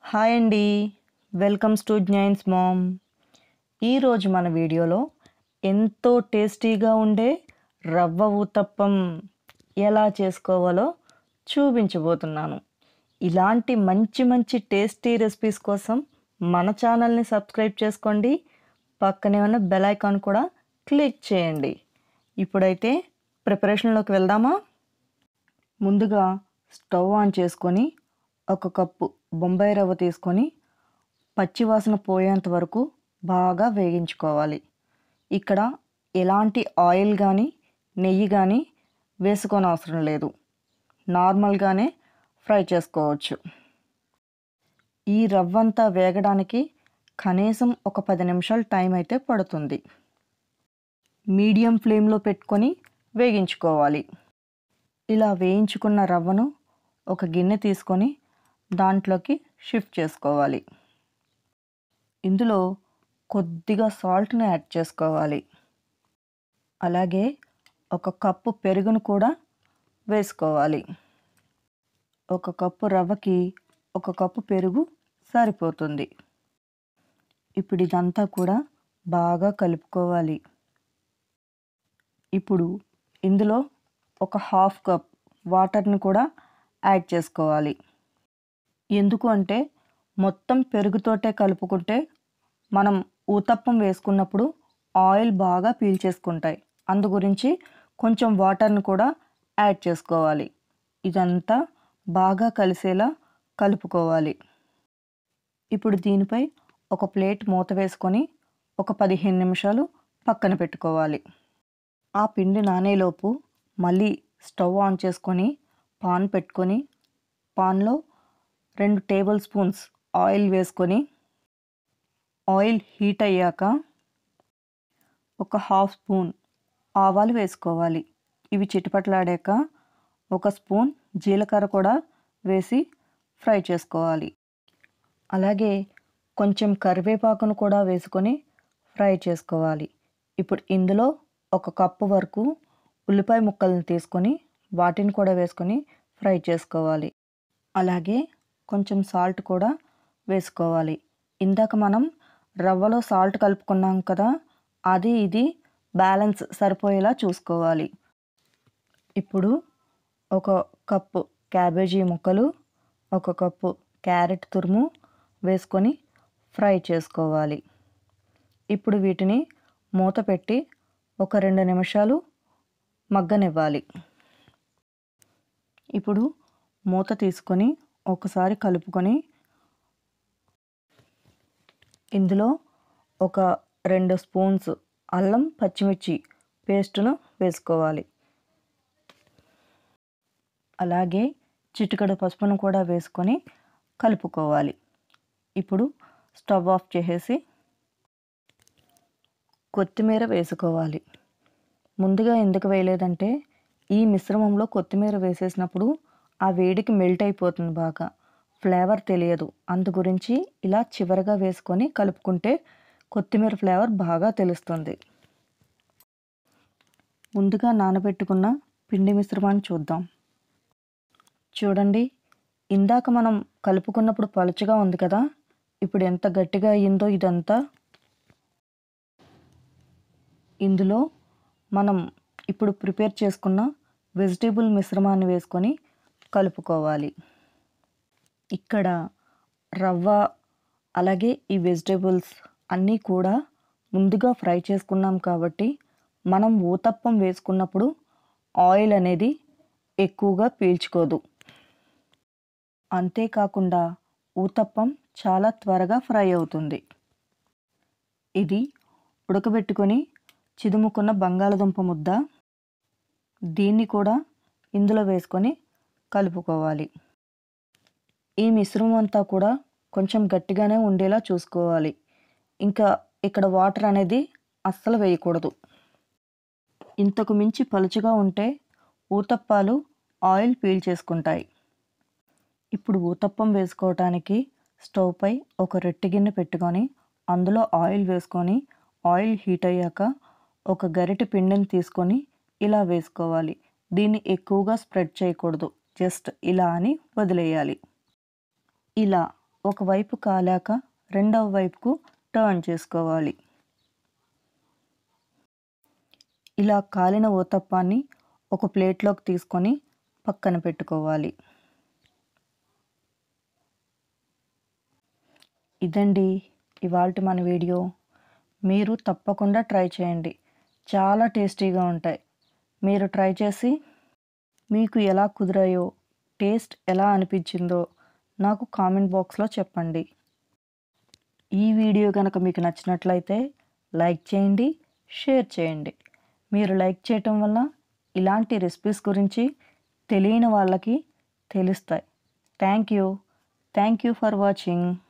Hi అండి, welcomes to జ్ఞాయన్స్ ma'am. ఈరోజు మన వీడియోలో ఎంతో టేస్టీగా ఉండే రవ్వ ఊతప్పం ఎలా చేసుకోవాలో చూపించబోతున్నాను. ఇలాంటి మంచి మంచి టేస్టీ రెసిపీస్ కోసం మన ఛానల్ని సబ్స్క్రైబ్ చేసుకోండి. పక్కనే ఉన్న బెల్ ఐకాన్ కూడా క్లిక్ చేయండి. ఇప్పుడైతే ప్రిపరేషన్లోకి వెళ్దామా? ముందుగా స్టవ్ ఆన్ చేసుకొని ఒక కప్పు బొంబాయి రవ్వ తీసుకొని పచ్చివాసన పోయేంత వరకు బాగా వేగించుకోవాలి. ఇక్కడ ఎలాంటి ఆయిల్ కానీ నెయ్యి కానీ వేసుకోని అవసరం లేదు, నార్మల్గానే ఫ్రై చేసుకోవచ్చు. ఈ రవ్వంతా వేగడానికి కనీసం ఒక 10 నిమిషాలు టైం అయితే పడుతుంది. మీడియం ఫ్లేమ్లో పెట్టుకొని వేగించుకోవాలి. ఇలా వేయించుకున్న రవ్వను ఒక గిన్నె తీసుకొని దాంట్లోకి షిఫ్ట్ చేసుకోవాలి. ఇందులో కొద్దిగా సాల్ట్ని యాడ్ చేసుకోవాలి. అలాగే ఒక కప్పు పెరుగును కూడా వేసుకోవాలి. ఒక కప్పు రవ్వకి ఒక కప్పు పెరుగు సరిపోతుంది. ఇప్పుడు ఇదంతా కూడా బాగా కలుపుకోవాలి. ఇప్పుడు ఇందులో ఒక హాఫ్ కప్ వాటర్ని కూడా యాడ్ చేసుకోవాలి. ఎందుకు అంటే మొత్తం పెరుగుతోటే కలుపుకుంటే మనం ఊతప్పం వేసుకున్నప్పుడు ఆయిల్ బాగా పీల్చేసుకుంటాయి. అందు గురించి కొంచెం వాటర్ని కూడా యాడ్ చేసుకోవాలి. ఇదంతా బాగా కలిసేలా కలుపుకోవాలి. ఇప్పుడు దీనిపై ఒక ప్లేట్ మూత వేసుకొని ఒక 15 నిమిషాలు పక్కన పెట్టుకోవాలి. ఆ పిండి నానేలోపు మళ్ళీ స్టవ్ ఆన్ చేసుకొని పాన్ పెట్టుకొని పాన్లో 2 టేబుల్ స్పూన్స్ ఆయిల్ వేసుకొని ఆయిల్ హీట్ అయ్యాక ఒక హాఫ్ స్పూన్ ఆవాలు వేసుకోవాలి. ఇవి చిటపటలాడాక ఒక స్పూన్ జీలకర్ర కూడా వేసి ఫ్రై చేసుకోవాలి. అలాగే కొంచెం కరివేపాకును కూడా వేసుకొని ఫ్రై చేసుకోవాలి. ఇప్పుడు ఇందులో ఒక కప్పు వరకు ఉల్లిపాయ ముక్కలను తీసుకొని వాటిని కూడా వేసుకొని ఫ్రై చేసుకోవాలి. అలాగే కొంచెం సాల్ట్ కూడా వేసుకోవాలి. ఇందాక మనం రవ్వలో సాల్ట్ కలుపుకున్నాం కదా, అది ఇది బ్యాలెన్స్ సరిపోయేలా చూసుకోవాలి. ఇప్పుడు ఒక కప్పు క్యాబేజీ ముక్కలు, ఒక కప్పు క్యారెట్ తురుము వేసుకొని ఫ్రై చేసుకోవాలి. ఇప్పుడు వీటిని మూత పెట్టి ఒక 2 నిమిషాలు మగ్గనివ్వాలి. ఇప్పుడు మూత తీసుకొని ఒకసారి కలుపుకొని ఇందులో ఒక 2 స్పూన్స్ అల్లం పచ్చిమిర్చి పేస్టును వేసుకోవాలి. అలాగే చిటికెడు పసుపును కూడా వేసుకొని కలుపుకోవాలి. ఇప్పుడు స్టవ్ ఆఫ్ చేసేసి కొత్తిమీర వేసుకోవాలి. ముందుగా ఎందుకు వేయలేదంటే ఈ మిశ్రమంలో కొత్తిమీర వేసేసినప్పుడు ఆ వేడికి మెల్ట్ అయిపోతుంది, బాగా ఫ్లేవర్ తెలియదు. అందు గురించి ఇలా చివరగా వేసుకొని కలుపుకుంటే కొత్తిమీర ఫ్లేవర్ బాగా తెలుస్తుంది. ముందుగా నానబెట్టుకున్న పిండి మిశ్రమాన్ని చూద్దాం. చూడండి, ఇందాక మనం కలుపుకున్నప్పుడు పలుచగా ఉంది కదా, ఇప్పుడు ఎంత గట్టిగా అయ్యిందో ఇదంతా. ఇందులో మనం ఇప్పుడు ప్రిపేర్ చేసుకున్న వెజిటేబుల్ మిశ్రమాన్ని వేసుకొని కలుపుకోవాలి. ఇక్కడ రవ్వ అలాగే ఈ వెజిటేబుల్స్ అన్నీ కూడా ముందుగా ఫ్రై చేసుకున్నాం కాబట్టి మనం ఊతప్పం వేసుకున్నప్పుడు ఆయిల్ అనేది ఎక్కువగా పీల్చుకోదు. అంతేకాకుండా ఊతప్పం చాలా త్వరగా ఫ్రై అవుతుంది. ఇది ఉడకబెట్టుకొని చిదుముకున్న బంగాళదుంప ముద్ద, దీన్ని కూడా ఇందులో వేసుకొని కలుపుకోవాలి. ఈ మిశ్రమం అంతా కూడా కొంచెం గట్టిగానే ఉండేలా చూసుకోవాలి. ఇంకా ఇక్కడ వాటర్ అనేది అస్సలు వేయకూడదు. ఇంతకు మించి పలుచగా ఉంటే ఊతప్పాలు ఆయిల్ పీల్చేసుకుంటాయి. ఇప్పుడు ఊతప్పం వేసుకోవటానికి స్టవ్ పై ఒక రొట్టె గిన్నె పెట్టుకొని అందులో ఆయిల్ వేసుకొని ఆయిల్ హీట్ అయ్యాక ఒక గరిటె పిండిని తీసుకొని ఇలా వేసుకోవాలి. దీన్ని ఎక్కువగా స్ప్రెడ్ చేయకూడదు, జస్ట్ ఇలా అని వదిలేయాలి. ఇలా ఒకవైపు కాలాక రెండవ వైపుకు టర్న్ చేసుకోవాలి. ఇలా కాలిన ఊతప్పాన్ని ఒక ప్లేట్లోకి తీసుకొని పక్కన పెట్టుకోవాలి. ఇదండి ఇవాల్టి మన వీడియో. మీరు తప్పకుండా ట్రై చేయండి. చాలా టేస్టీగా ఉంటాయి. మీరు ట్రై చేసి మీకు ఎలా కుదిరాయో, టేస్ట్ ఎలా అనిపించిందో నాకు కామెంట్ బాక్స్లో చెప్పండి. ఈ వీడియో కనుక మీకు నచ్చినట్లయితే లైక్ చేయండి, షేర్ చేయండి. మీరు లైక్ చేయటం వల్ల ఇలాంటి రెసిపీస్ గురించి తెలియని వాళ్ళకి తెలుస్తాయి. Thank you for watching.